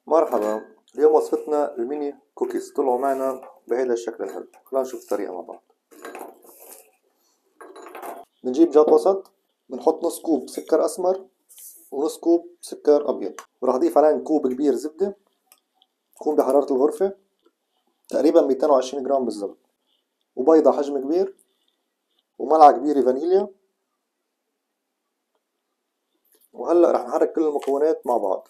مرحبا. اليوم وصفتنا الميني كوكيز طلعوا معنا بهذا الشكل الحلو. خلينا نشوف الطريقة مع بعض. بنجيب جات وسط، بنحط نص كوب سكر أسمر ونص كوب سكر أبيض، وراح أضيف عليهم كوب كبير زبدة تكون بحرارة الغرفة تقريبا 220 جرام بالضبط، وبيضة حجم كبير، وملعقة كبيرة فانيليا. وهلأ راح نحرك كل المكونات مع بعض،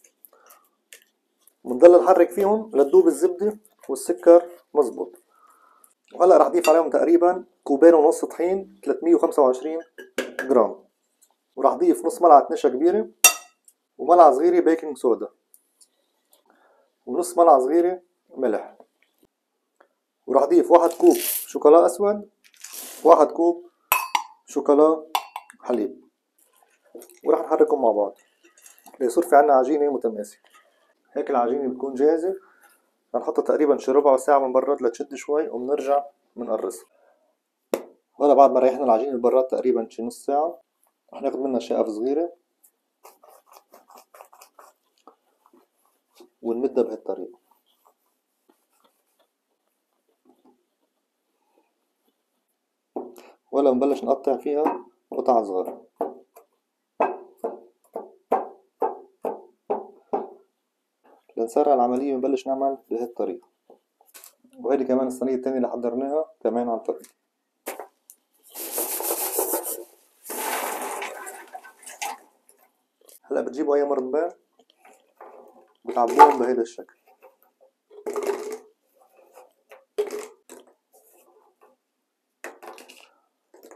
بنضل نحرك فيهم لتدوب الزبدة والسكر مزبوط. وهلأ راح أضيف عليهم تقريبا كوبين ونص طحين 325 جرام، وراح أضيف نص ملعقة نشا كبيرة، وملعقة صغيرة بيكنج صودا، ونص ملعقة صغيرة ملح. وراح أضيف 1 كوب شوكولا أسود، 1 كوب شوكولا حليب، وراح نحركهم مع بعض ليصير في عنا عجينة متماسكة. هيك العجينة بتكون جاهزة. هنحطها تقريبا شي ربع ساعة من براد لتشد شوي، وبنرجع بنقرصها. وهلا بعد ما ريحنا العجينة بالبراد تقريبا شي نص ساعة، رح ناخد منها شقف صغيرة ونمدها بهالطريقة. ولا نبلش نقطع فيها قطع صغار. لنسرع العملية بنبلش نعمل بهي الطريقة. وهيدي كمان الصينية التانية اللي حضرناها كمان على الفرن. هلا بتجيبوا أي مربى بتعبوهم بهيدا الشكل،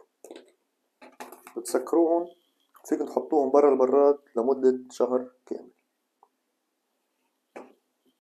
بتسكروهم. فيكن تحطوهم برا البراد لمدة شهر كامل.